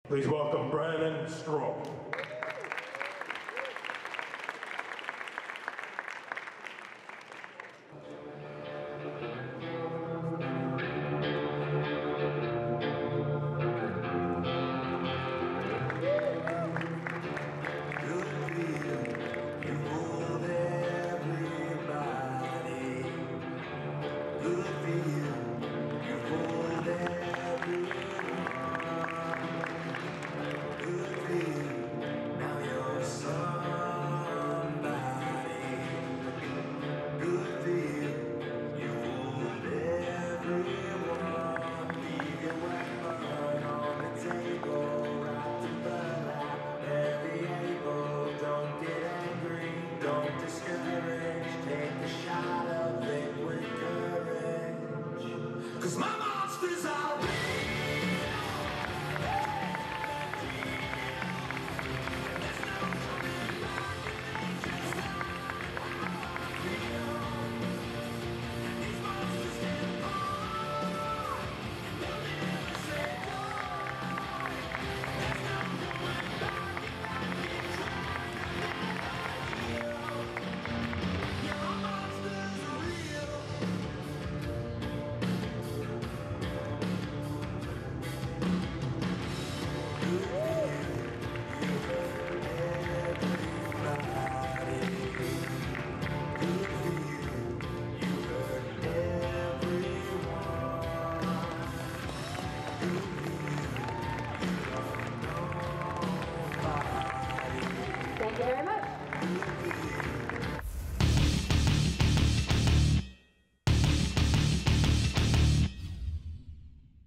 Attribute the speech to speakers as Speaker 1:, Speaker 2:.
Speaker 1: Please welcome Brandon Stroll.
Speaker 2: Take a shot of liquid courage, 'cause my monsters are real. There's no coming back if they just feel. And these monsters can fight, and they'll never say why. There's no going back if I keep trying to heal. Yeah, our monsters are real. Good for you, you hurt everybody. Good for you, you hurt everyone. Good